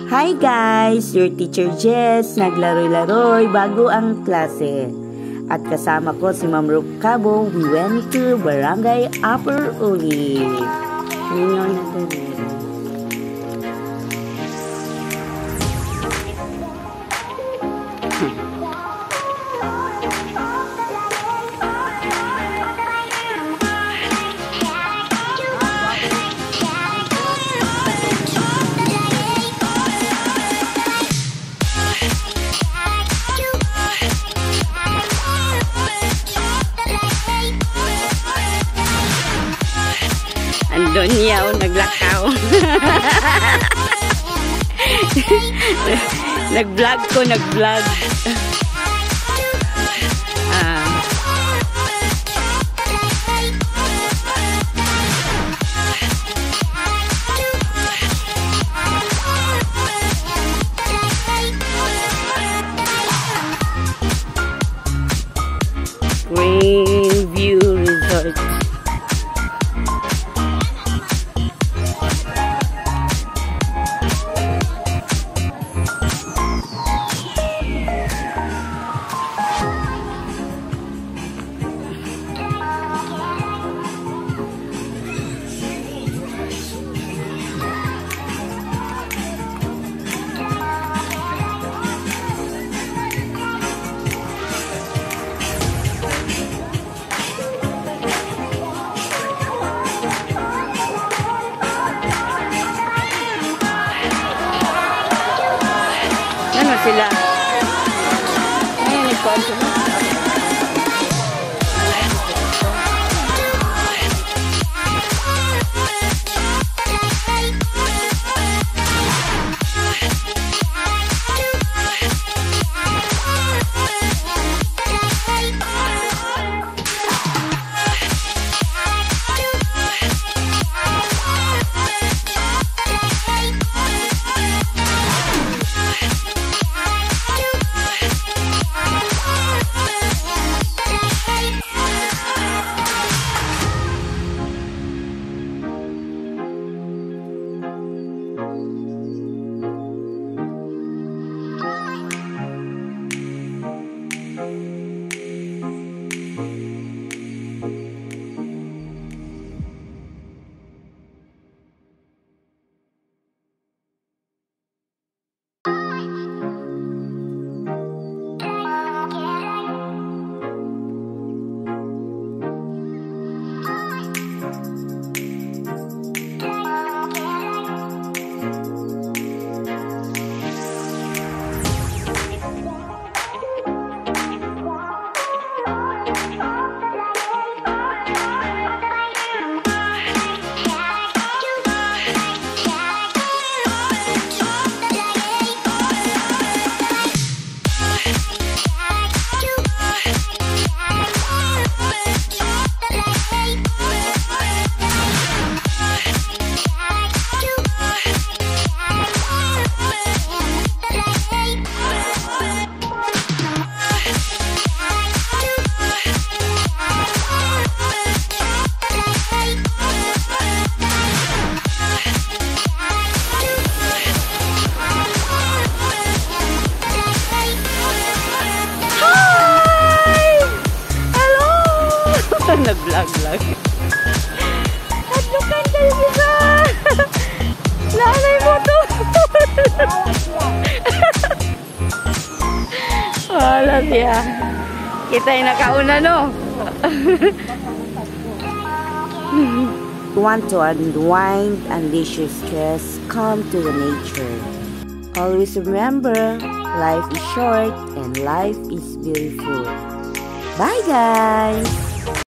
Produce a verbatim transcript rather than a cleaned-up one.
Hi guys! Your teacher Jess, naglaro-laroy bago ang klase. At kasama ko si Ma'am Rukabo, we went to Barangay Upper Ulip. Ninyo na dali. Andun yaw, naglakaw. Nag-vlog ko, nag-vlog. Ah. Green View Resort. Ano sila? Ayun, nagkuhan sila. Nag-vlog-vlog. Hadlukan kayo isa! Lalay mo to! Wala siya. Kita yung nakauna, no? Want to unwind and leash your stress, come to the nature. Always remember, life is short and life is beautiful. Bye guys!